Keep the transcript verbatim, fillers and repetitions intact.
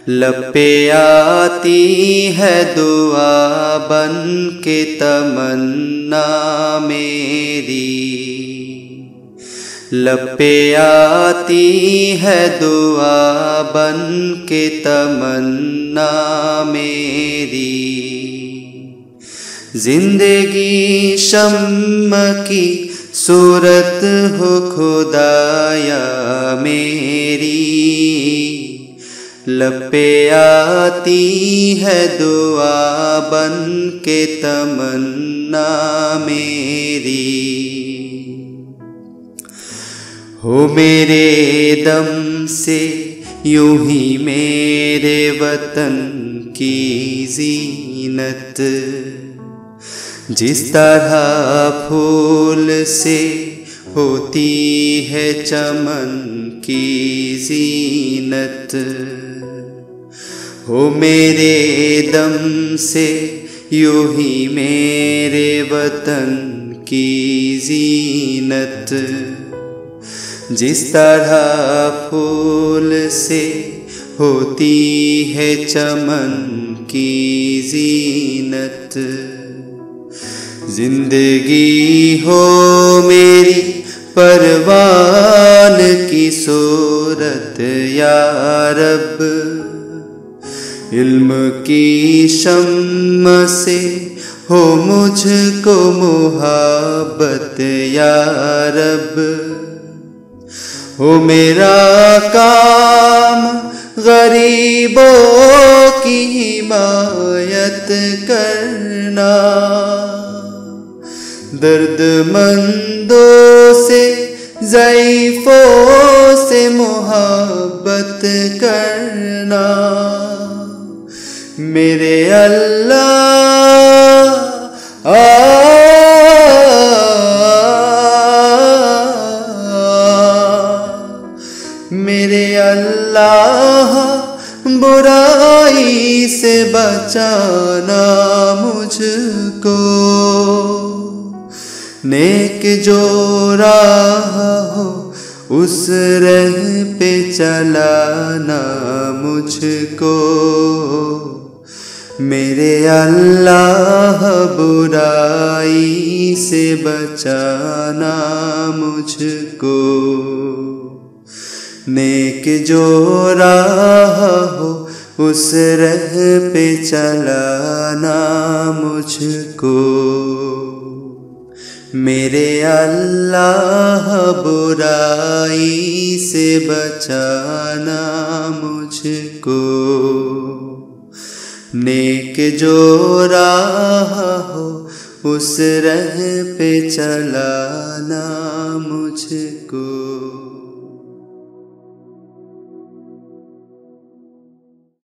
लब पे आती है दुआ बन के तमन्ना मेरी, लब पे आती है दुआ बन के तमन्ना मेरी। जिंदगी शम्म की सूरत हो खुदाया मेरी, लब पे आती है दुआ बन के तमन्ना मेरी। हो मेरे दम से यूं ही मेरे वतन की ज़ीनत, जिस तरह फूल से होती है चमन की ज़ीनत। हो मेरे दम से यूं ही मेरे वतन की ज़ीनत, जिस तरह फूल से होती है चमन की ज़ीनत। जिंदगी हो मेरी परवान की सूरत या रब, इल्म की शम्म से हो मुझको मुहब्बत या रब। हो मेरा काम गरीबों की हिमायत करना, दर्दमंदों से ज़ईफ़ों से मोहब्बत करना। मेरे अल्लाह आ, मेरे अल्लाह बुराई से बचाना मुझको, नेक जो राह हो उस राह पे चलाना मुझको। मेरे अल्लाह बुराई से बचाना मुझको, नेक जो राह हो उस राह पे चलाना मुझको। मेरे अल्लाह बुराई से बचाना मुझको, नेक जो राह हो उस राह पे चलाना मुझको।